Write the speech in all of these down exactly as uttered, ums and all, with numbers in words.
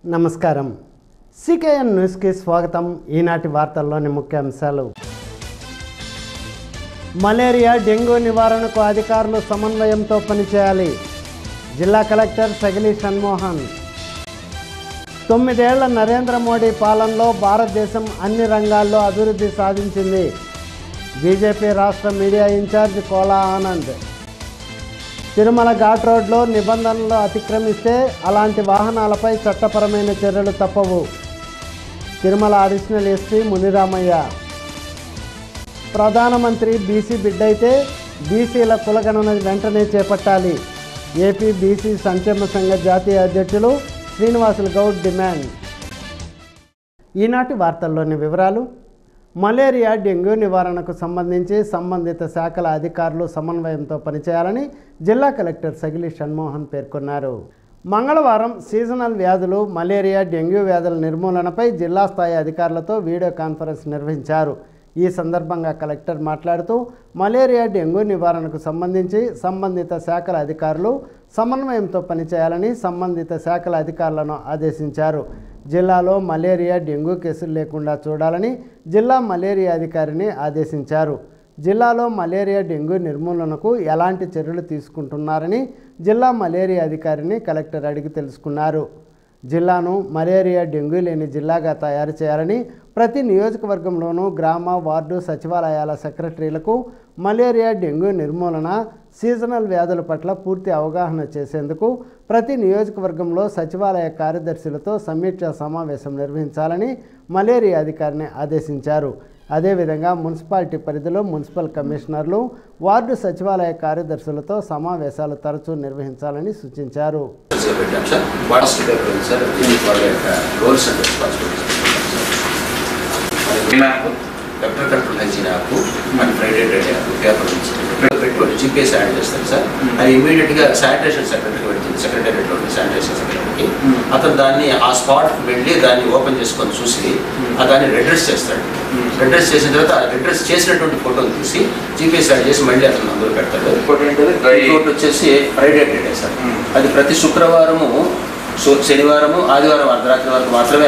నమస్కారం సికేఎన్ న్యూస్ కి స్వాగతం। ఈనాటి వార్తల్లోని ముఖ్యాంశాలు। మలేరియా డెంగ్యూ నివారణకు అధికారులు సమన్వయంతో పనిచేయాలి। జిల్లా కలెక్టర్ సగిలి షణ్మోహన్। తొమ్మిదేళ్ల నరేంద్ర మోడీ పాలనలో భారతదేశం అన్ని రంగాల్లో అభివృద్ధి సాధించింది। బీజేపీ రాష్ట్ర మీడియా ఇన్ఛార్జ్ కోలా ఆనంద్। తిరుమల ఘాట్ రోడ్లో నిబంధనలు అతిక్రమిస్తే అలాంటి వాహనాలపై చట్టపరమైన చర్యలు తప్పవు। Tirumala additional SP Muniramaiah. ప్రధానమంత్రి బీసీ బిడ్డైతే బీసీల కులగణన వెంటనే చేపట్టాలి। ఏపీ బీసీ సంక్షేమ సంఘ జాతీయ అధ్యక్షులు శ్రీనివాసులు గౌడ్ డిమాండ్। ఈనాటి వార్తల్లోని వివరాలు। మలేరియా డెంగ్యూ నివారణకు సంబంధించి సంబంధిత శాఖల అధికారులు సమన్వయంతో పనిచేయాలని జిల్లా కలెక్టర్ సగిలి షణ్మోహన్ పేర్కొన్నారు। మంగళవారం సీజనల్ వ్యాధులు మలేరియా డెంగ్యూ వ్యాధుల నిర్మూలనపై జిల్లా స్థాయి అధికారులతో వీడియో కాన్ఫరెన్స్ నిర్వహించారు। ఈ సందర్భంగా కలెక్టర్ మాట్లాడుతూ మలేరియా డెంగ్యూ నివారణకు సంబంధించి సంబంధిత శాఖల అధికారులు సమన్వయంతో పనిచేయాలని సంబంధిత శాఖల అధికారులను ఆదేశించారు। జిల్లాలో మలేరియా డెంగ్యూ కేసులు లేకుండా చూడాలని జిల్లా మలేరియా అధికారిని ఆదేశించారు। జిల్లాలో మలేరియా డెంగ్యూ నిర్మూలనకు ఎలాంటి చర్యలు తీసుకుంటున్నారని జిల్లా మలేరియా అధికారిని కలెక్టర్ అడిగి తెలుసుకున్నారు। జిల్లాను మలేరియా డెంగ్యూ లేని జిల్లాగా తయారు చేయాలని ప్రతి నియోజకవర్గంలోనూ గ్రామ వార్డు సచివాలయాల సెక్రటరీలకు మలేరియా డెంగ్యూ నిర్మూలన సీజనల్ వ్యాధుల పట్ల పూర్తి అవగాహన చేసేందుకు ప్రతి నియోజకవర్గంలో సచివాలయ కార్యదర్శులతో సమీక్షా సమావేశం నిర్వహించాలని మలేరియా అధికారిని ఆదేశించారు। అదేవిధంగా మున్సిపాలిటీ పరిధిలో మున్సిపల్ కమిషనర్లు వార్డు సచివాలయ కార్యదర్శులతో సమావేశాలు తరచూ నిర్వహించాలని సూచించారు। Vector control hygiene app and Friday raid app paper నుంచి పెట్టుకోండి జీపీఎస్ యాడ్ చేస్తారు సార్। అది ఇమీడియట్గా శానిటేషన్ సెక్రటరీకి పెడుతుంది, సెక్రటరీలో శానిటేషన్ సెక్రటరీకి। అతను దాన్ని ఆ స్పాట్కి వెళ్ళి దాన్ని ఓపెన్ చేసుకొని చూసి దాన్ని రెడ్రెస్ చేస్తాడు। రెడ్రెస్ చేసిన తర్వాత ఆ రెడ్రెస్ చేసినటువంటి ఫోటోలు తీసి జీపీఎస్ యాడ్ చేసి మళ్ళీ అతను అందులో పెడతాడు। ఇంకోటి వచ్చేసి ఫ్రైడే రైడ్ సార్, అది ప్రతి శుక్రవారము శనివారము ఆదివారం అర్ధరాత్రి వరకు మాత్రమే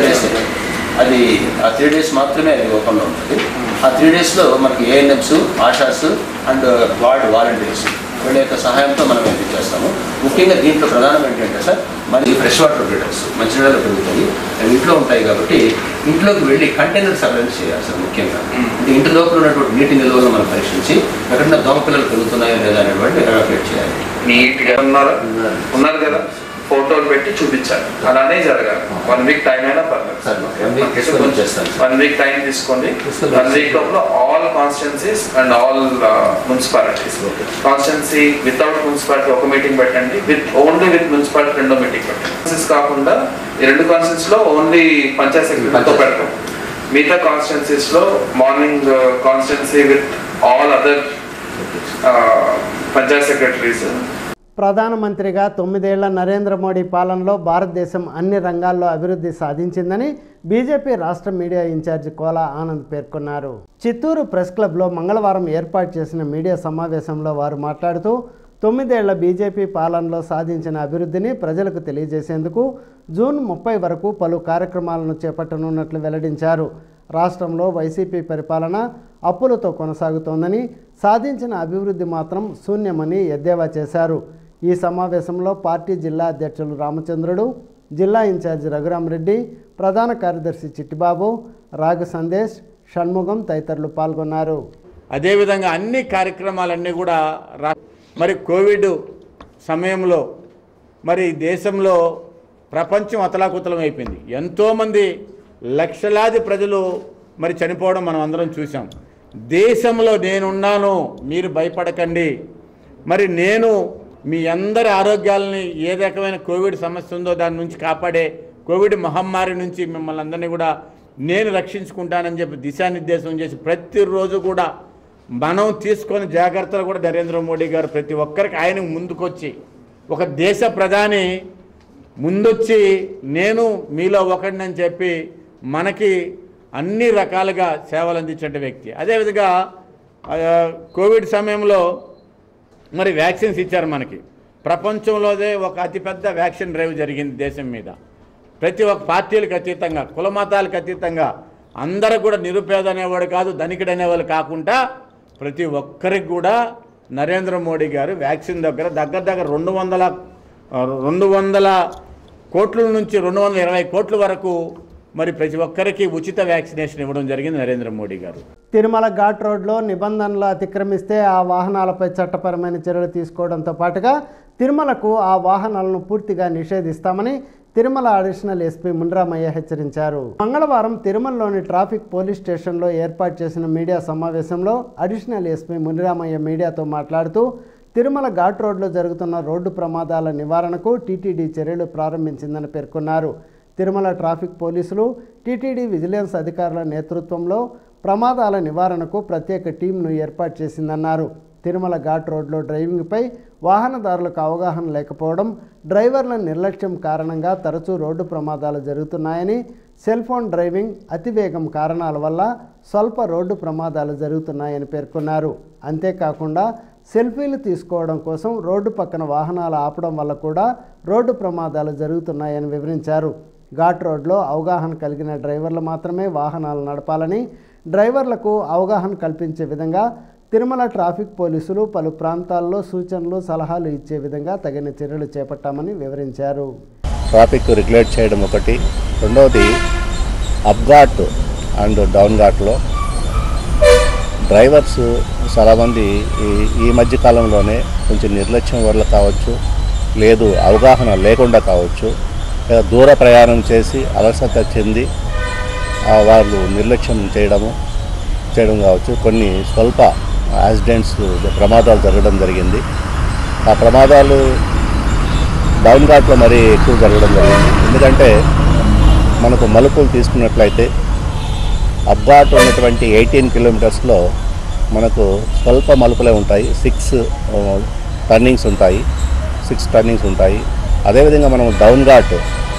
అది ఆ త్రీ డేస్ మాత్రమే అది ఓపెన్లో ఉంటుంది। ఆ త్రీ డేస్లో మనకి ANMs ASHAs and ward volunteers వీళ్ళ యొక్క సహాయంతో మనం ఇది చేస్తాము। ముఖ్యంగా దీంట్లో ప్రధానం ఏంటంటే సార్ మనకి ఫ్రెష్ వాటర్ బ్రీడర్స్ మంచినీళ్ళు పెరుగుతాయి, అవి ఇంట్లో ఉంటాయి కాబట్టి ఇంట్లోకి వెళ్ళి కంటైనర్ సర్వేలెన్స్ చేయాలి సార్। ముఖ్యంగా అంటే ఇంటి లోపల ఉన్నటువంటి నీటి నిల్వలను మనం పరీక్షించి ఎక్కడన్నా దోమ పిల్లలు పెరుగుతున్నాయో లేదా అనేటువంటి ఎవాక్యుయేట్ చేయాలి। నీట్గా ఉన్నారా ఉన్నారు కదా ఫోటోలు పెట్టి చూపించాలి, అలానే జరగాలి। వన్ వీక్ టైం అయినా పర్లేదు, వన్ వీక్ టైం తీసుకోండి। వన్ వీక్ లోపల all constituencies and all municipalities constituency without municipality ఒక మీటింగ్ పెట్టండి, విత్ ఓన్లీ విత్ మున్సిపాలిటీ రెండో మీటింగ్ పెట్టండి। కాకుండా ఈ రెండు కాన్స్టిట్యున్సీస్ లో ఓన్లీ పంచాయత్ సెక్రటరీతో పెడతాం, మిగతా కాన్స్టిట్యున్సీస్ లో morning constituency with all other panchayat secretaries. ప్రధానమంత్రిగా తొమ్మిదేళ్ల నరేంద్ర మోడీ పాలనలో భారతదేశం అన్ని రంగాల్లో అభివృద్ధి సాధించిందని బీజేపీ రాష్ట్ర మీడియా ఇన్ఛార్జి కోలా ఆనంద్ పేర్కొన్నారు। చిత్తూరు ప్రెస్ క్లబ్లో మంగళవారం ఏర్పాటు చేసిన మీడియా సమావేశంలో వారు మాట్లాడుతూ తొమ్మిదేళ్ల బీజేపీ పాలనలో సాధించిన అభివృద్ధిని ప్రజలకు తెలియజేసేందుకు జూన్ ముప్పై వరకు పలు కార్యక్రమాలను చేపట్టనున్నట్లు వెల్లడించారు। రాష్ట్రంలో వైసీపీ పరిపాలన అప్పులతో కొనసాగుతోందని, సాధించిన అభివృద్ధి మాత్రం శూన్యమని ఎద్దేవా చేశారు। ఈ సమావేశంలో పార్టీ జిల్లా అధ్యక్షులు రామచంద్రుడు, జిల్లా ఇన్ఛార్జి రఘురామరెడ్డి, ప్రధాన కార్యదర్శి చిట్టిబాబు, రాగు సందేశ్, షణ్ముగం తదితరులు పాల్గొన్నారు। అదేవిధంగా అన్ని కార్యక్రమాలన్నీ కూడా మరి కోవిడ్ సమయంలో మరి దేశంలో ప్రపంచం అతలాకుతలం అయిపోయింది, ఎంతోమంది లక్షలాది ప్రజలు మరి చనిపోవడం మనం అందరం చూసాం। దేశంలో నేనున్నాను, మీరు భయపడకండి, మరి నేను మీ అందరి ఆరోగ్యాలని ఏ రకమైన కోవిడ్ సమస్య ఉందో దాని నుంచి కాపాడే కోవిడ్ మహమ్మారి నుంచి మిమ్మల్ని అందరినీ కూడా నేను రక్షించుకుంటానని చెప్పి దిశానిర్దేశం చేసి ప్రతిరోజు కూడా మనం తీసుకొని జాగ్రత్తలు కూడా నరేంద్ర మోడీ గారు ప్రతి ఒక్కరికి ఆయన ముందుకొచ్చి ఒక దేశ ప్రధాని ముందొచ్చి నేను మీలో ఒకడినని చెప్పి మనకి అన్ని రకాలుగా సేవలు అందించే వ్యక్తి। అదేవిధంగా కోవిడ్ సమయంలో మరి వ్యాక్సిన్స్ ఇచ్చారు మనకి, ప్రపంచంలోనే ఒక అతిపెద్ద వ్యాక్సిన్ డ్రైవ్ జరిగింది దేశం మీద। ప్రతి ఒక్క పార్టీలకు అతీతంగా కుల మతాలకు అతీతంగా అందరూ కూడా నిరుపేద అనేవాడు కాదు, ధనికుడు అనేవాళ్ళు కాకుండా ప్రతి ఒక్కరికి కూడా నరేంద్ర మోడీ గారు వ్యాక్సిన్ దగ్గర దగ్గర దగ్గర రెండు వందల రెండు వందల కోట్ల నుంచి రెండు వందల ఇరవై కోట్ల వరకు మరి ప్రతి ఒక్కరికి ఉచిత వ్యాక్సినేషన్ ఇవ్వడం జరిగింది నరేంద్ర మోడీ గారు. తిరుమల ఘాట్ రోడ్లో నిబంధనలు అతిక్రమిస్తే ఆ వాహనాలపై చట్టపరమైన చర్యలు తీసుకోవడంతో పాటుగా తిరుమలకు ఆ వాహనాలను పూర్తిగా నిషేధిస్తామని తిరుమల అడిషనల్ ఎస్పీ మునిరామయ్య హెచ్చరించారు. మంగళవారం తిరుమలలోని ట్రాఫిక్ పోలీస్ స్టేషన్లో ఏర్పాటు చేసిన మీడియా సమావేశంలో అడిషనల్ ఎస్పీ మునిరామయ్య మీడియాతో మాట్లాడుతూ తిరుమల ఘాట్ రోడ్లో జరుగుతున్న రోడ్డు ప్రమాదాల నివారణకు టీటీడీ చర్యలు ప్రారంభించిందని పేర్కొన్నారు. తిరుమల ట్రాఫిక్ పోలీసులు టీటీడీ విజిలెన్స్ అధికారుల నేతృత్వంలో ప్రమాదాల నివారణకు ప్రత్యేక టీంను ఏర్పాటు చేసిందన్నారు. తిరుమల ఘాట్ రోడ్లో డ్రైవింగ్పై వాహనదారులకు అవగాహన లేకపోవడం, డ్రైవర్ల నిర్లక్ష్యం కారణంగా తరచూ రోడ్డు ప్రమాదాలు జరుగుతున్నాయని, సెల్ ఫోన్ డ్రైవింగ్, అతివేగం కారణాల వల్ల స్వల్ప రోడ్డు ప్రమాదాలు జరుగుతున్నాయని పేర్కొన్నారు. అంతేకాకుండా సెల్ఫీలు తీసుకోవడం కోసం రోడ్డు పక్కన వాహనాలు ఆపడం వల్ల కూడా రోడ్డు ప్రమాదాలు జరుగుతున్నాయని వివరించారు. ఘాట్ రోడ్లో అవగాహన కలిగిన డ్రైవర్లు మాత్రమే వాహనాలు నడపాలని, డ్రైవర్లకు అవగాహన కల్పించే విధంగా తిరుమల ట్రాఫిక్ పోలీసులు పలు ప్రాంతాల్లో సూచనలు, సలహాలు ఇచ్చే విధంగా తగిన చర్యలు చేపట్టామని వివరించారు. ట్రాఫిక్ రెగ్యులేట్ చేయడం ఒకటి, రెండవది అప్ ఘాట్ అండ్ డౌన్ ఘాట్లో డ్రైవర్స్ చాలామంది ఈ ఈ మధ్య కాలంలోనే కొంచెం నిర్లక్ష్యం వల్ల కావచ్చు, లేదు అవగాహన లేకుండా కావచ్చు, దూర ప్రయాణం చేసి అలసట చెంది వాళ్ళు నిర్లక్ష్యం చేయడము చేయడం కావచ్చు. కొన్ని స్వల్ప యాక్సిడెంట్స్, ప్రమాదాలు జరగడం జరిగింది. ఆ ప్రమాదాలు డౌన్ ఘాట్లో మరీ ఎక్కువ జరగడం జరిగింది. ఎందుకంటే మనకు మలుపులు తీసుకున్నట్లయితే అప్ ఘాట్ ఉన్నటువంటి ఎయిటీన్ కిలోమీటర్స్లో మనకు స్వల్ప మలుపులే ఉంటాయి, సిక్స్ టర్నింగ్స్ ఉంటాయి సిక్స్ టర్నింగ్స్ ఉంటాయి అదేవిధంగా మనం డౌన్ ఘాట్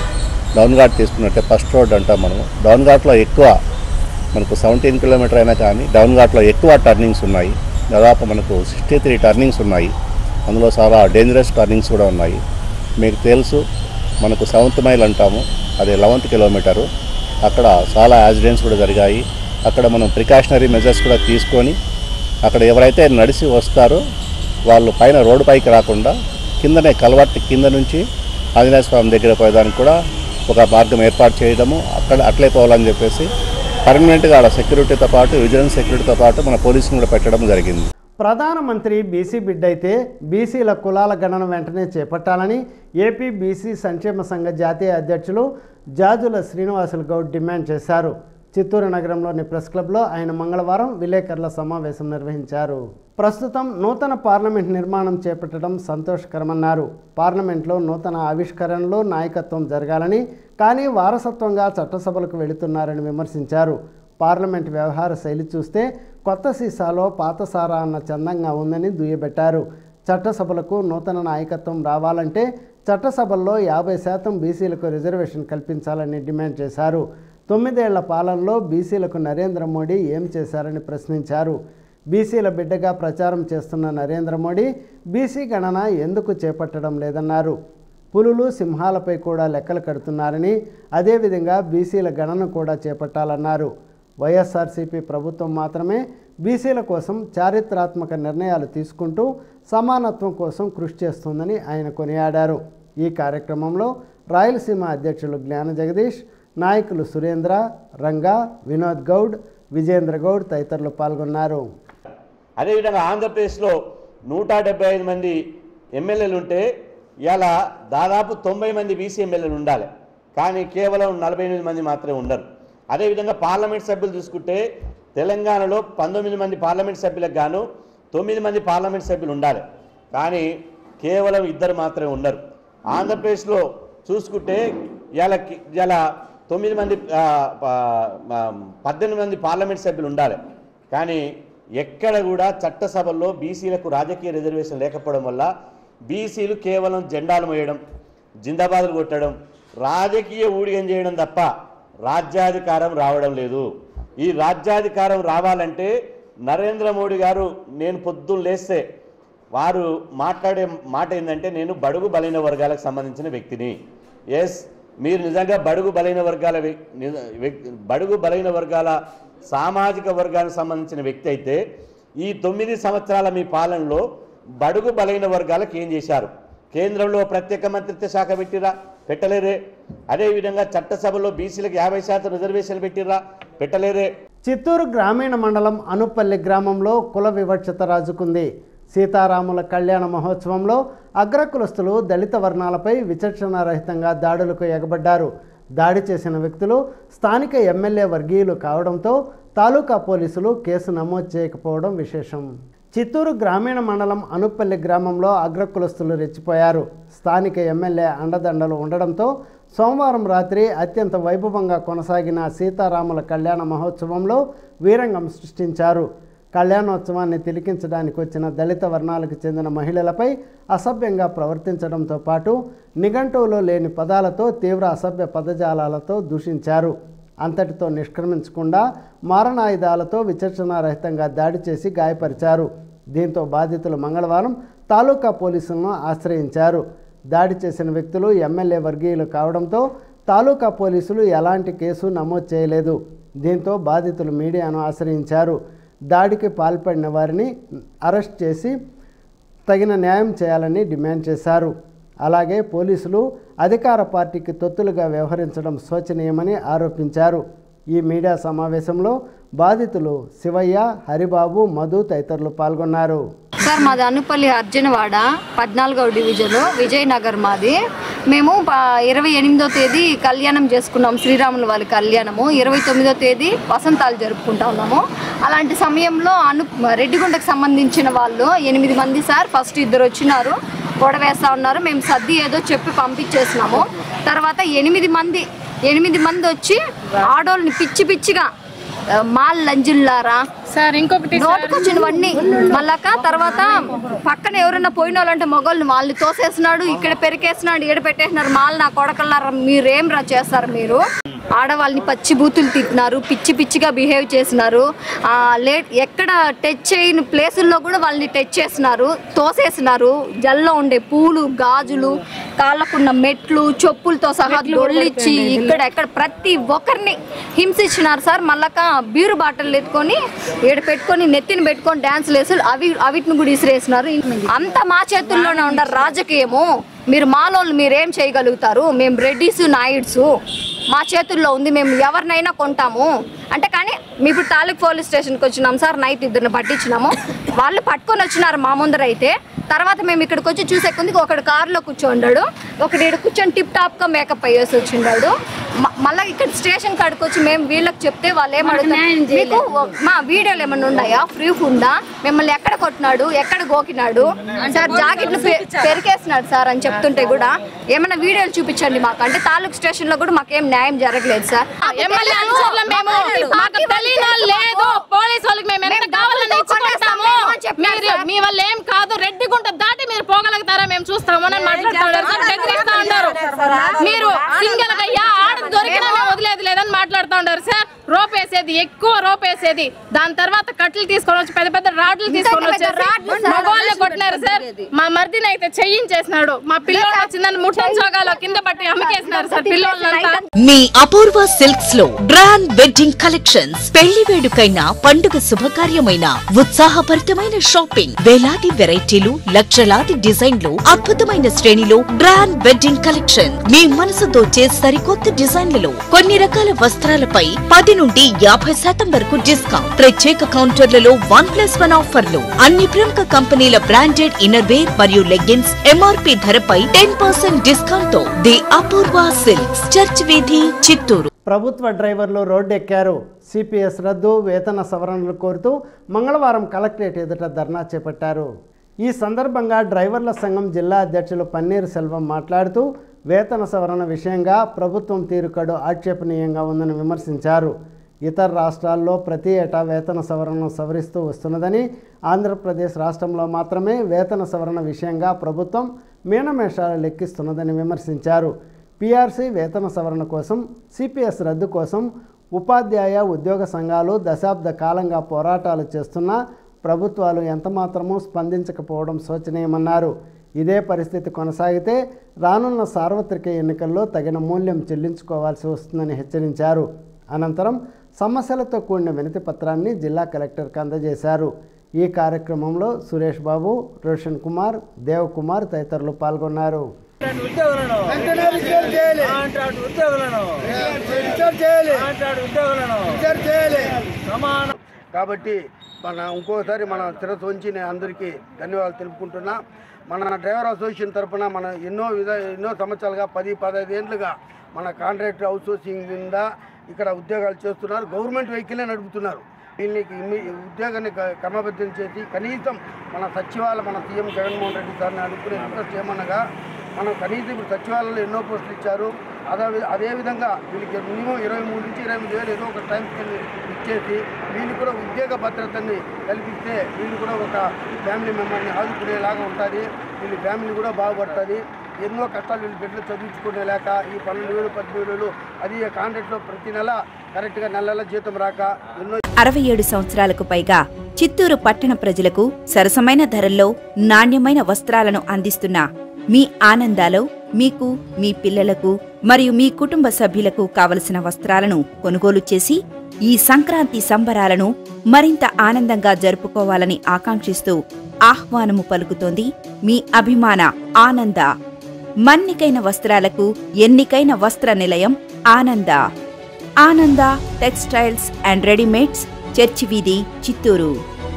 డౌన్ ఘాట్ తీసుకున్నట్టే ఫస్ట్ రోడ్ అంటాం. మనం డౌన్ ఘాట్లో ఎక్కువ మనకు సెవెంటీన్ కిలోమీటర్ అయినా కానీ డౌన్ ఘాట్లో ఎక్కువ టర్నింగ్స్ ఉన్నాయి. దాదాపు మనకు సిక్స్టీ త్రీ టర్నింగ్స్ ఉన్నాయి. అందులో చాలా డేంజరస్ టర్నింగ్స్ కూడా ఉన్నాయి. మీకు తెలుసు, మనకు సెవెంత్ మైల్ అంటాము, అది లెవెంత్ కిలోమీటరు. అక్కడ చాలా యాక్సిడెంట్స్ కూడా జరిగాయి. అక్కడ మనం ప్రికాషనరీ మెజర్స్ కూడా తీసుకొని అక్కడ ఎవరైతే నడిచి వస్తారో వాళ్ళు పైన రోడ్డు పైకి రాకుండా కిందనే కలవట్టి కింద నుంచి ఆంజనేయ స్వామి దగ్గర పోయేదానికి కూడా ఒక మార్గం ఏర్పాటు చేయడము, అక్కడ అట్లే పోవాలని చెప్పేసి పర్మనెంట్గా ఆడ సెక్యూరిటీతో పాటు విజిలెన్స్ సెక్యూరిటీతో పాటు మన పోలీసుని కూడా పెట్టడం జరిగింది. ప్రధానమంత్రి బీసీ బిడ్డ అయితే బీసీల కులాల గణన వెంటనే చేపట్టాలని ఏపీ బీసీ సంక్షేమ సంఘ జాతీయ అధ్యక్షులు జాజుల శ్రీనివాసులు గౌడ్ డిమాండ్ చేశారు. చిత్తూరు నగరంలోని ప్రెస్ క్లబ్లో ఆయన మంగళవారం విలేకరుల సమావేశం నిర్వహించారు. ప్రస్తుతం నూతన పార్లమెంట్ నిర్మాణం చేపట్టడం సంతోషకరమన్నారు. పార్లమెంట్లో నూతన ఆవిష్కరణలు, నాయకత్వం జరగాలని, కానీ వారసత్వంగా చట్టసభలకు వెళుతున్నారని విమర్శించారు. పార్లమెంట్ వ్యవహార శైలి చూస్తే కొత్త సీసాలో పాత సారా అన్న చందంగా ఉందని దుయ్యబెట్టారు. చట్టసభలకు నూతన నాయకత్వం రావాలంటే చట్టసభల్లో యాభై శాతం బీసీలకు రిజర్వేషన్ కల్పించాలని డిమాండ్ చేశారు. తొమ్మిదేళ్ల పాలనలో బీసీలకు నరేంద్ర మోడీ ఏం చేశారని ప్రశ్నించారు. బీసీల బిడ్డగా ప్రచారం చేస్తున్న నరేంద్ర మోడీ బీసీ గణన ఎందుకు చేపట్టడం లేదన్నారు. పులులు, సింహాలపై కూడా లెక్కలు కడుతున్నారని, అదేవిధంగా బీసీల గణన కూడా చేపట్టాలన్నారు. వైఎస్ఆర్సీపీ ప్రభుత్వం మాత్రమే బీసీల కోసం చారిత్రాత్మక నిర్ణయాలు తీసుకుంటూ సమానత్వం కోసం కృషి చేస్తుందని ఆయన కొనియాడారు. ఈ కార్యక్రమంలో రాయలసీమ అధ్యక్షులు జ్ఞాన జగదీష్, నాయకులు సురేంద్ర, రంగా, వినోద్ గౌడ్, విజేంద్ర గౌడ్ తదితరులు పాల్గొన్నారు. అదేవిధంగా ఆంధ్రప్రదేశ్లో నూట డెబ్బై ఐదు మంది ఎమ్మెల్యేలు ఉంటే ఇలా దాదాపు తొంభై మంది బీసీ ఎమ్మెల్యేలు ఉండాలి, కానీ కేవలం నలభై ఎనిమిది మంది మాత్రమే ఉండరు. అదేవిధంగా పార్లమెంట్ సభ్యులు చూసుకుంటే తెలంగాణలో పంతొమ్మిది మంది పార్లమెంట్ సభ్యులకు గాను తొమ్మిది మంది పార్లమెంట్ సభ్యులు ఉండాలి, కానీ కేవలం ఇద్దరు మాత్రమే ఉండరు. ఆంధ్రప్రదేశ్లో చూసుకుంటే ఇలా ఇలా తొమ్మిది మంది పద్దెనిమిది మంది పార్లమెంట్ సభ్యులు ఉండాలి, కానీ ఎక్కడ కూడా చట్టసభల్లో బీసీలకు రాజకీయ రిజర్వేషన్ లేకపోవడం వల్ల బీసీలు కేవలం జెండాలు మోయడం, జిందాబాదులు కొట్టడం, రాజకీయ ఊడిగం చేయడం తప్ప రాజ్యాధికారం రావడం లేదు. ఈ రాజ్యాధికారం రావాలంటే నరేంద్ర మోడీ గారు, నేను పొద్దున్న లేస్తే వారు మాట్లాడే మాట ఏంటంటే, నేను బడుగు బలైన వర్గాలకు సంబంధించిన వ్యక్తిని, ఎస్ మీరు నిజంగా బడుగు బలైన వర్గాల వ్యక్- నిజ- వ్యక్- బడుగు బలైన వర్గాల సామాజిక వర్గానికి సంబంధించిన వ్యక్తి అయితే ఈ తొమ్మిది సంవత్సరాల మీ పాలనలో బడుగు బలైన వర్గాలకు ఏం చేశారు? కేంద్రంలో ప్రత్యేక మంత్రిత్వ శాఖ పెట్టిరా? పెట్టలేరే. అదేవిధంగా చట్టసభలో బీసీలకు యాభై శాతం రిజర్వేషన్లు పెట్టిరా? పెట్టలేరే. చిత్తూరు గ్రామీణ మండలం అనుపల్లి గ్రామంలో కుల వివక్షత రాజుకుంది. సీతారాముల కళ్యాణ మహోత్సవంలో అగ్రకులస్తులు దళిత వర్ణాలపై విచక్షణారహితంగా దాడులకు ఎగబడ్డారు. దాడి చేసిన వ్యక్తులు స్థానిక ఎమ్మెల్యే వర్గీయులు కావడంతో తాలూకా పోలీసులు కేసు నమోదు చేయకపోవడం విశేషం. చిత్తూరు గ్రామీణ మండలం అనుపల్లి గ్రామంలో అగ్రకులస్తులు రెచ్చిపోయారు. స్థానిక ఎమ్మెల్యే అండదండలు ఉండడంతో సోమవారం రాత్రి అత్యంత వైభవంగా కొనసాగిన సీతారాముల కళ్యాణ మహోత్సవంలో వీరంగం సృష్టించారు. కళ్యాణోత్సవాన్ని తిలకించడానికి వచ్చిన దళిత వర్ణాలకు చెందిన మహిళలపై అసభ్యంగా ప్రవర్తించడంతో పాటు నిఘంటువులో లేని పదాలతో తీవ్ర అసభ్య పదజాలాలతో దూషించారు. అంతటితో నిష్క్రమించకుండా మారణాయుధాలతో విచక్షణారహితంగా దాడి చేసి గాయపరిచారు. దీంతో బాధితులు మంగళవారం తాలూకా పోలీసులను ఆశ్రయించారు. దాడి చేసిన వ్యక్తులు ఎమ్మెల్యే వర్గీయులు కావడంతో తాలూకా పోలీసులు ఎలాంటి కేసు నమోదు చేయలేదు. దీంతో బాధితులు మీడియాను ఆశ్రయించారు. దాడికి పాల్పడిన వారిని అరెస్ట్ చేసి తగిన న్యాయం చేయాలని డిమాండ్ చేశారు. అలాగే పోలీసులు అధికార పార్టీకి తొత్తులుగా వ్యవహరించడం శోచనీయమని ఆరోపించారు. ఈ మీడియా సమావేశంలో బాధితులు శివయ్య, హరిబాబు, మధు తదితరులు పాల్గొన్నారు. సార్ మాది అనుపల్లి అర్జునవాడ పద్నాలుగవ డివిజను విజయనగర్ మాది. మేము ఇరవై ఎనిమిదో తేదీ కళ్యాణం చేసుకున్నాం, శ్రీరాముల వారి కళ్యాణము. ఇరవై తొమ్మిదో తేదీ వసంతాలు జరుపుకుంటా ఉన్నాము. అలాంటి సమయంలో అను రెడ్డిగుంటకు సంబంధించిన వాళ్ళు ఎనిమిది మంది సార్. ఫస్ట్ ఇద్దరు వచ్చినారు, గొడవేస్తూ ఉన్నారు. మేము సర్ది ఏదో చెప్పి పంపించేసినాము. తర్వాత ఎనిమిది మంది ఎనిమిది మంది వచ్చి ఆడోళ్ళని పిచ్చి పిచ్చిగా మాల్ లంజిల్లారా సార్ ఇంకొకటి నోటుకొచ్చినవన్నీ మళ్ళాక తర్వాత పక్కన ఎవరైనా పోయిన వాళ్ళంటే మొగోళ్ళని వాళ్ళని తోసేసినాడు, ఇక్కడ పెరికేసినాడు, ఈడ పెట్టేసినారు. మాల్ నా కొడకల్లారా మీరేం రా చేస్తారు? మీరు ఆడవాళ్ళని పచ్చి బూతులు తిట్టినారు, పిచ్చి పిచ్చిగా బిహేవ్ చేసినారు. లేట్ ఎక్కడ టచ్ చేయని ప్లేసుల్లో కూడా వాళ్ళని టచ్ చేసినారు, తోసేసినారు. జల్లో ఉండే పూలు, గాజులు, కాళ్ళకున్న మెట్లు, చెప్పులతో సహా దొల్లిచ్చి ఇక్కడ ఎక్కడ ప్రతి ఒక్కరిని హింసించినారు సార్. మళ్ళాక బీరు బాటలు ఎత్తుకొని ఈడ పెట్టుకొని నెత్తిని పెట్టుకొని డ్యాన్సులు వేసి అవి అవిటిని కూడా ఇసిరేసినారు. అంతా మా చేతుల్లోనే ఉండరు రాజకీయము. మీరు మాలోళ్ళు మీరేం చేయగలుగుతారు? మేము రెడ్డిస్, నాయుడ్స్ మా చేతుల్లో ఉంది, మేము ఎవరినైనా కొంటాము అంటే. కానీ మీ ఇప్పుడు తాలూక్ పోలీస్ స్టేషన్కి వచ్చినాం సార్. నైట్ ఇద్దరిని పట్టించినాము. వాళ్ళు పట్టుకొని వచ్చినారు మా ముందర. అయితే తర్వాత మేము ఇక్కడికి వచ్చి చూసే కొందికి ఒకడు కారులో కూర్చోండాడు, ఒకడు ఇక్కడ కూర్చొని టిప్ టాప్గా మేకప్ అయ్యేసి వచ్చిండాడు. మళ్ళీ ఇక్కడ స్టేషన్ కాడికి వచ్చి మేము వీళ్ళకి చెప్తే వాళ్ళు ఏమడుగుతారు, మీకు మా వీడియోలు ఏమన్నా ఉన్నాయా, ప్రూఫ్ ఉందా, మిమ్మల్ని ఎక్కడ కొట్టినాడు, ఎక్కడ గోకినాడు సార్, జాకెట్లు పెరికేసినాడు సార్ అని చెప్తుంటే కూడా ఏమన్నా వీడియోలు చూపించండి మాకు అంటే. తాలూక్ స్టేషన్ లో కూడా మాకేం న్యాయం జరగలేదు సార్. మీ వల్ల ఏం కాదు, రెడ్డిగుంట దాటి మీరు పోగలుగుతారా మేము చూస్తాము అని మాట్లాడుతున్నారు. మీరు సింగిల్ అయ్యా ఆడ దొరికినా మేము వదిలేదు లేదని మాట్లాడుతూ ఉంటారు సార్. రోప్ వేసేది ఎక్కువ రోప్ వేసేది, దాని తర్వాత కట్లు తీసుకొని వచ్చి పెద్ద పెద్ద రాడ్లు తీసుకొని వచ్చారు, మగవాళ్ళే కొట్టినారు సార్. మా మర్దిని అయితే చెయ్యించేసినాడు, మా పిల్లలు వచ్చిందని ముట్టం జోగాలో కింద పట్టి అమ్మకేసినారు సార్ పిల్లలంతా. మీ అపూర్వ సిల్క్స్ లో బ్రాండ్ వెడ్డింగ్ కలెక్షన్స్, పెళ్లి వేడుకైన పండుగ శుభకార్యమైన ఉత్సాహభరితమైన షాపింగ్, వేలాది వెరైటీలు, లక్షలాది డిజైన్లు, అద్భుతమైన శ్రేణిలో బ్రాండ్ వెడ్డింగ్ కలెక్షన్. మీ మనసు దోచే సరికొత్త డిజైన్లలో కొన్ని రకాల వస్త్రాలపై పది నుండి యాభై శాతం వరకు డిస్కౌంట్. ప్రత్యేక కౌంటర్లలో వన్ ప్లస్ వన్ ఆఫర్లు. అన్ని ప్రముఖ కంపెనీల బ్రాండెడ్ ఇన్నర్ వేర్ మరియు లెగ్గిన్స్ ఎంఆర్పి ధరపై టెన్ పర్సెంట్ డిస్కౌంట్ తో ది అపూర్వ సిల్క్స్, చర్చ్ వీధి, చిత్తూరు. ప్రభుత్వ డ్రైవర్లు రోడ్డెక్కారు. సిపిఎస్ రద్దు, వేతన సవరణలు కోరుతూ మంగళవారం కలెక్టరేట్ ఎదుట ధర్నా చేపట్టారు. ఈ సందర్భంగా డ్రైవర్ల సంఘం జిల్లా అధ్యక్షులు పన్నీరు సెల్వం మాట్లాడుతూ వేతన సవరణ విషయంగా ప్రభుత్వం తీరుకడు ఆక్షేపణీయంగా ఉందని విమర్శించారు. ఇతర రాష్ట్రాల్లో ప్రతి ఏటా వేతన సవరణను సవరిస్తూ వస్తున్నదని, ఆంధ్రప్రదేశ్ రాష్ట్రంలో మాత్రమే వేతన సవరణ విషయంగా ప్రభుత్వం మీనమేషాలు లెక్కిస్తున్నదని విమర్శించారు. పీఆర్సీ వేతన సవరణ కోసం, సిపిఎస్ రద్దు కోసం ఉపాధ్యాయ ఉద్యోగ సంఘాలు దశాబ్ద కాలంగా పోరాటాలు చేస్తున్నా ప్రభుత్వాలు ఎంతమాత్రమూ స్పందించకపోవడం శోచనీయమన్నారు. ఇదే పరిస్థితి కొనసాగితే రానున్న సార్వత్రిక ఎన్నికల్లో తగిన మూల్యం చెల్లించుకోవాల్సి వస్తుందని హెచ్చరించారు. అనంతరం సమస్యలతో కూడిన వినతి పత్రాన్ని జిల్లా కలెక్టర్కి అందజేశారు. ఈ కార్యక్రమంలో సురేష్ బాబు, రోషన్ కుమార్, దేవకుమార్ తదితరులు పాల్గొన్నారు. కాబట్టి మన ఇంకోసారి మన శిరస్సు వంచి నేను అందరికీ ధన్యవాదాలు తెలుపుకుంటున్నా. మన డ్రైవర్ అసోసియేషన్ తరఫున మన ఎన్నో విధ ఎన్నో సంవత్సరాలుగా పది పదహైదు ఏళ్ళుగా మన కాంట్రాక్టర్ అవుట్సోర్సింగ్ కింద ఇక్కడ ఉద్యోగాలు చేస్తున్నారు. గవర్నమెంట్ వెహికలే నడుపుతున్నారు. వీళ్ళకి ఉద్యోగాన్ని క్రమబద్ధం చేసి కనీసం మన సచివాలయం మన సీఎం జగన్మోహన్ రెడ్డి సార్ని అనుకునే రిక్వెస్ట్ ఏమనగా మనం కనీసం ఇప్పుడు సచివాలయంలో ఎన్నో పోస్టులు ఇచ్చారు. అదే అదేవిధంగా వీళ్ళకి మినిమం ఇరవై మూడు నుంచి ఇరవై ఎనిమిది వేలు ఏదో ఒక టైం ఇచ్చేసి వీళ్ళు కూడా ఉద్యోగ భద్రతని కల్పిస్తే వీళ్ళు కూడా ఒక ఫ్యామిలీ మెంబర్ని ఆదుకునేలాగా ఉంటుంది. వీళ్ళ ఫ్యామిలీ కూడా బాగుపడుతుంది. ఎన్నో కష్టాలు వీళ్ళు బిడ్డలు చదివించుకునేలాక ఈ పన్నెండు వేలు పద్దెనిమిది వేలు అది కాంట్రాక్ట్లో ప్రతి నెల కరెక్ట్గా నెల నెల జీతం రాక ఎన్నో అరవై ఏడు సంవత్సరాలకు పైగా చిత్తూరు పట్టణ ప్రజలకు సరసమైన ధరల్లో నాణ్యమైన వస్త్రాలను అందిస్తున్న మీ ఆనందాలో మీకు, మీ పిల్లలకు మరియు మీ కుటుంబ సభ్యులకు కావలసిన వస్త్రాలను కొనుగోలు చేసి ఈ సంక్రాంతి సంబరాలను మరింత ఆనందంగా జరుపుకోవాలని ఆకాంక్షిస్తూ ఆహ్వానము పలుకుతోంది మీ అభిమాన ఆనంద. మన్నికైన వస్త్రాలకు ఎన్నికైన వస్త్ర నిలయం ఆనంద. ఆనంద టెక్స్టైల్స్ అండ్ రెడీమేడ్స్, చర్చి వీధి, Chittoor.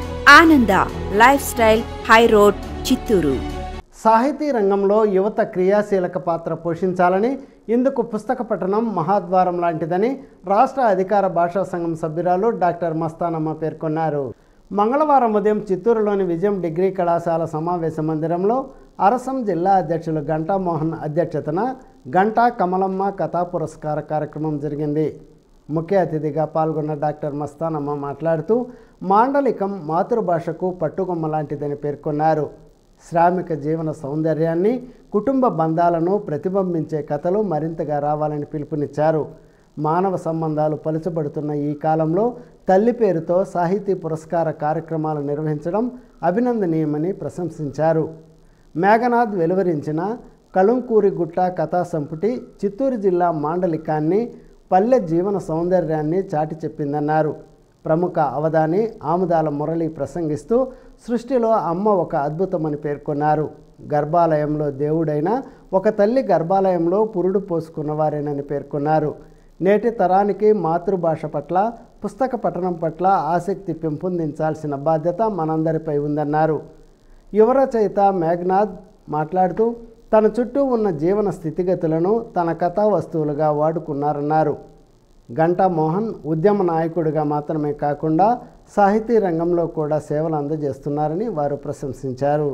Ananda life style, high road, Chittoor. సాహితీ రంగంలో యువత క్రియాశీలక పాత్ర పోషించాలని, ఇందుకు పుస్తక పఠనం మహాద్వారం లాంటిదని రాష్ట్ర అధికార భాషా సంఘం సభ్యురాలు డాక్టర్ మస్తానమ్మ పేర్కొన్నారు. మంగళవారం ఉదయం చిత్తూరులోని విజయం డిగ్రీ కళాశాల సమావేశ మందిరంలో అరసం జిల్లా అధ్యక్షులు గంటా మోహన్ అధ్యక్షతన గంటా కమలమ్మ కథా పురస్కార కార్యక్రమం జరిగింది. ముఖ్య అతిథిగా పాల్గొన్న డాక్టర్ మస్తానమ్మ మాట్లాడుతూ మాండలికం మాతృభాషకు పట్టుకొమ్మ లాంటిదని పేర్కొన్నారు. శ్రామిక జీవన సౌందర్యాన్ని, కుటుంబ బంధాలను ప్రతిబింబించే కథలు మరింతగా రావాలని పిలుపునిచ్చారు. మానవ సంబంధాలు పలుచబడుతున్న ఈ కాలంలో తల్లి పేరుతో సాహితీ పురస్కార కార్యక్రమాలు నిర్వహించడం అభినందనీయమని ప్రశంసించారు. మేఘనాథ్ వెలువరించిన కళంకూరి గుట్ట కథా సంపుటి చిత్తూరు జిల్లా మాండలికాన్ని, పల్లె జీవన సౌందర్యాన్ని చాటి చెప్పిందన్నారు. ప్రముఖ అవధాని ఆముదాల మురళి ప్రసంగిస్తూ సృష్టిలో అమ్మ ఒక అద్భుతమని పేర్కొన్నారు. గర్భాలయంలో దేవుడైన ఒక తల్లి గర్భాలయంలో పురుడు పోసుకున్నవారేనని పేర్కొన్నారు. నేటి తరానికి మాతృభాష పట్ల, పుస్తక పఠనం పట్ల ఆసక్తి పెంపొందించాల్సిన బాధ్యత మనందరిపై ఉందన్నారు. యువ రచయిత మేఘనాథ్ మాట్లాడుతూ తన చుట్టూ ఉన్న జీవన స్థితిగతులను తన కథా వస్తువులుగా వాడుకున్నారన్నారు. గంటా మోహన్ ఉద్యమ నాయకుడిగా మాత్రమే కాకుండా సాహితీ రంగంలో కూడా సేవలు అందజేస్తున్నారని వారు ప్రశంసించారు.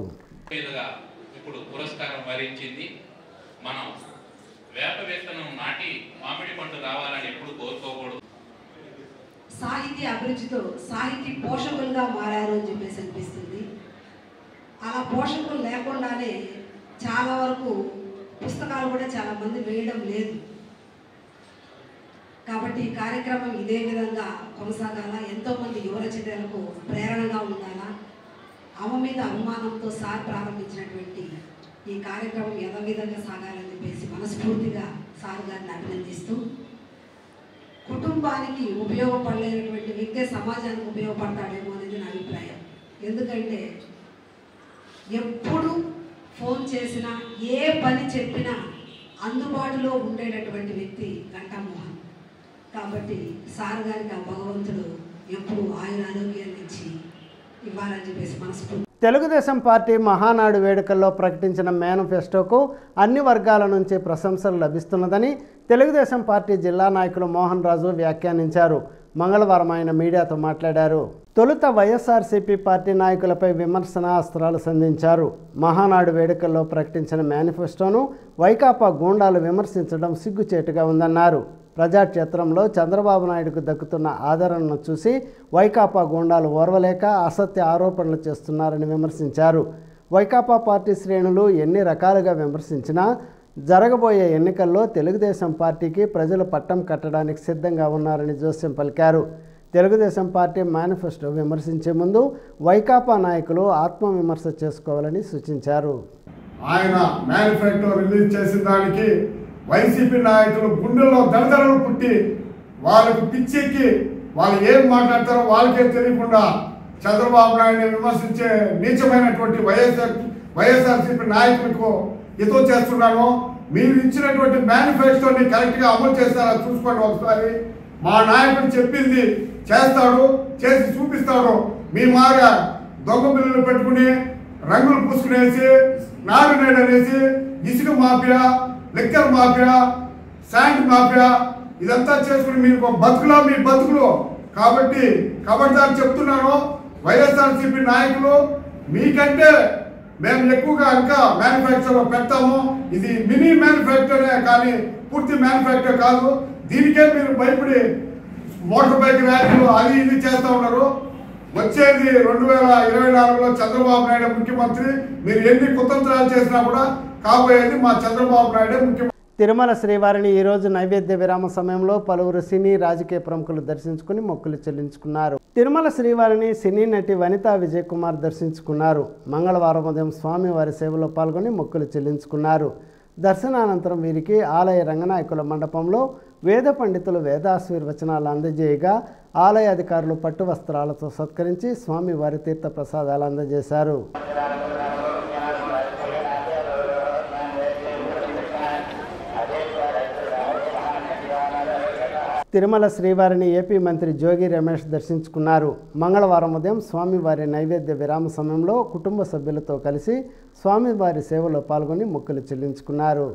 ఇప్పుడు పురస్కారం వరించింది. మనం వేప విత్తనం నాటి మామిడి పండు రావాలని ఎప్పుడు కోరుకోకూడదు. సాహిత్య అభిరుచితో సాహితీ పోషకులుగా మారారు అని చెప్పేసి అనిపిస్తుంది. అలా పోషకులు లేకుండానే చాలా వరకు పుస్తకాలు కూడా చాలా మంది వేయడం లేదు. కాబట్టి ఈ కార్యక్రమం ఇదే విధంగా కొనసాగాల, ఎంతోమంది యువ రచయితలకు ప్రేరణగా ఉండాలా. అమ్మ మీద అభిమానంతో సార్ ప్రారంభించినటువంటి ఈ కార్యక్రమం యథావిధంగా సాగాలని చెప్పేసి మనస్ఫూర్తిగా సార్ గారిని అభినందిస్తూ, కుటుంబానికి ఉపయోగపడలేనటువంటి వ్యక్తి సమాజానికి ఉపయోగపడతాడేమో అనేది నా అభిప్రాయం. ఎందుకంటే ఎప్పుడు ఫోన్ చేసినా, ఏ పని చెప్పినా అందుబాటులో ఉండేటటువంటి వ్యక్తి గంటా మోహన్. కాబట్టి సార్ గారికి ఆ భగవంతుడు ఎప్పుడు ఆయుర ఆరోగ్యాన్ని ఇచ్చి ఇవ్వాలని చెప్పేసి మనస్ఫూర్తి. తెలుగుదేశం పార్టీ మహానాడు వేడుకల్లో ప్రకటించిన మేనిఫెస్టోకు అన్ని వర్గాల నుంచి ప్రశంసలు లభిస్తున్నదని తెలుగుదేశం పార్టీ జిల్లా నాయకులు మోహన్ రాజు వ్యాఖ్యానించారు. మంగళవారం ఆయన మీడియాతో మాట్లాడారు. తొలుత వైఎస్ఆర్సీపీ పార్టీ నాయకులపై విమర్శన అస్త్రాలు సంధించారు. మహానాడు వేడుకల్లో ప్రకటించిన మేనిఫెస్టోను వైకాపా గూండాలు విమర్శించడం సిగ్గుచేటుగా ఉందన్నారు. ప్రజాక్షేత్రంలో చంద్రబాబు నాయుడుకు దక్కుతున్న ఆదరణను చూసి వైకాపా గూండాలు ఓర్వలేక అసత్య ఆరోపణలు చేస్తున్నారని విమర్శించారు. వైకాపా పార్టీ శ్రేణులు ఎన్ని రకాలుగా విమర్శించినా జరగబోయే ఎన్నికల్లో తెలుగుదేశం పార్టీకి ప్రజలు పట్టం కట్టడానికి సిద్ధంగా ఉన్నారని జోస్యం పలికారు. తెలుగుదేశం పార్టీ మేనిఫెస్టో విమర్శించే ముందు వైకాపా నాయకులు ఆత్మవిమర్శ చేసుకోవాలని సూచించారు. ఆయన మేనిఫెస్టో రిలీజ్ చేసిన దానికి వైసీపీ నాయకులు గుండెల్లో దడదడలు పుట్టి వాళ్ళకు పిచ్చెక్కి వాళ్ళు ఏం మాట్లాడతారో వాళ్ళకే తెలియకుండా చంద్రబాబు నాయుడిని విమర్శించే నీచమైనటువంటి వైఎస్ఆర్ వైఎస్ఆర్సీపీ నాయకులకు ఎతో చేస్తున్నాను. మీరు ఇచ్చినటువంటి మేనిఫెస్టోని కరెక్ట్గా అమలు చేస్తారా చూసుకోండి ఒకసారి. మా నాయకుడు చెప్పింది చేస్తాడు, చేసి చూపిస్తాడు. మీ మాగా దొంగ బిల్లులు పెట్టుకుని రంగులు పూసుకునేసి నాడు నేడు అనేసి ఇసుక mafia, liquor mafia, sand mafia ఇదంతా చేసుకుని మీరు బతుకులా మీ బతుకులు. కాబట్టి కబడ్దారు చెప్తున్నాను, వైఎస్ఆర్సీపీ నాయకులు మీకంటే మేము ఎక్కువగా ఇంకా మ్యానుఫ్యాక్చర్ పెడతాము. ఇది మినీ మ్యానుఫ్యాక్చరే కానీ పూర్తి మ్యానుఫ్యాక్చర్ కాదు. దీనికే మీరు భయపడి మోటార్ బైక్ ర్యాలీలు అది ఇది చేస్తూ ఉన్నారు. వచ్చేది రెండు వేల ఇరవై నాలుగులో చంద్రబాబు నాయుడు ముఖ్యమంత్రి. మీరు ఎన్ని కుతంత్రాలు చేసినా కూడా కాబోయేది మా చంద్రబాబు నాయుడు ముఖ్యమంత్రి. తిరుమల శ్రీవారిని ఈరోజు నైవేద్య విరామ సమయంలో పలువురు సినీ రాజకీయ ప్రముఖులు దర్శించుకుని మొక్కులు చెల్లించుకున్నారు. తిరుమల శ్రీవారిని సినీ నటి వనితా విజయ్ కుమార్ దర్శించుకున్నారు. మంగళవారం ఉదయం స్వామివారి సేవలో పాల్గొని మొక్కులు చెల్లించుకున్నారు. దర్శనానంతరం వీరికి ఆలయ రంగనాయకుల మండపంలో వేద పండితులు వేదాశీర్వచనాలు అందజేయగా ఆలయ అధికారులు పట్టు వస్త్రాలతో సత్కరించి స్వామివారి తీర్థ ప్రసాదాలు అందజేశారు. తిరుమల శ్రీవారిని ఏపీ మంత్రి జోగి రమేష్ దర్శించుకున్నారు. మంగళవారం ఉదయం స్వామివారి నైవేద్య విరామ సమయంలో కుటుంబ సభ్యులతో కలిసి స్వామివారి సేవలో పాల్గొని మొక్కులు చెల్లించుకున్నారు.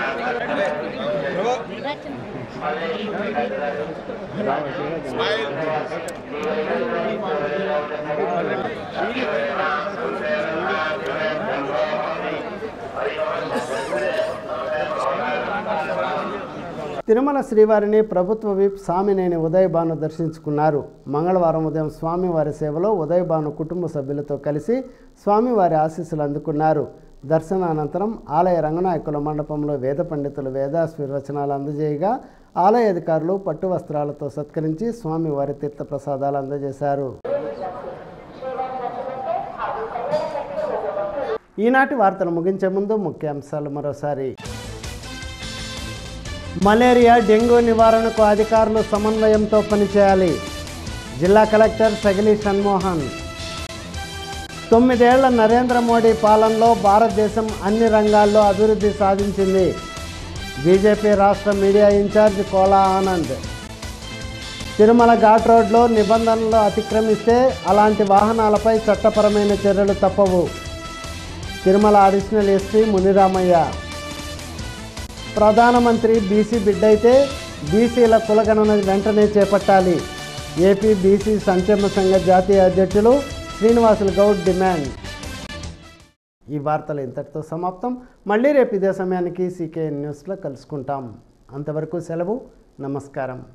తిరుమల శ్రీవారిని ప్రభుత్వ విప్ సామినేని ఉదయభాను దర్శించుకున్నారు. మంగళవారం ఉదయం స్వామివారి సేవలో ఉదయభాను కుటుంబ సభ్యులతో కలిసి స్వామివారి ఆశీస్సులు అందుకున్నారు. దర్శనానంతరం ఆలయ రంగనాయకుల మండపంలో వేద పండితులు వేదాశీర్వచనాలు అందజేయగా ఆలయ అధికారులు పట్టు వస్త్రాలతో సత్కరించి స్వామివారి తీర్థ ప్రసాదాలు అందజేశారు. ఈనాటి వార్తలు ముగించే ముందు ముఖ్యాంశాలు మరోసారి. మలేరియా డెంగ్యూ నివారణకు అధికారులు సమన్వయంతో పనిచేయాలి. జిల్లా కలెక్టర్ సగిలి షణ్మోహన్. తొమ్మిదేళ్ల నరేంద్ర మోడీ పాలనలో భారతదేశం అన్ని రంగాల్లో అభివృద్ధి సాధించింది. బీజేపీ రాష్ట్ర మీడియా ఇన్ఛార్జ్ కోలా ఆనంద్. తిరుమల ఘాట్ రోడ్లో నిబంధనలు అతిక్రమిస్తే అలాంటి వాహనాలపై చట్టపరమైన చర్యలు తప్పవు. Tirumala additional SP Muniramaiah. ప్రధానమంత్రి బీసీ బిడ్డైతే బీసీల కులగణన వెంటనే చేపట్టాలి. ఏపీ బీసీ సంక్షేమ సంఘ జాతీయ అధ్యక్షులు శ్రీనివాసులు గౌడ్ డిమాండ్. ఈ వార్తలు ఇంతటితో సమాప్తం. మళ్ళీ రేపు ఇదే సమయానికి సీకేఎన్ న్యూస్లో కలుసుకుంటాం. అంతవరకు సెలవు. నమస్కారం.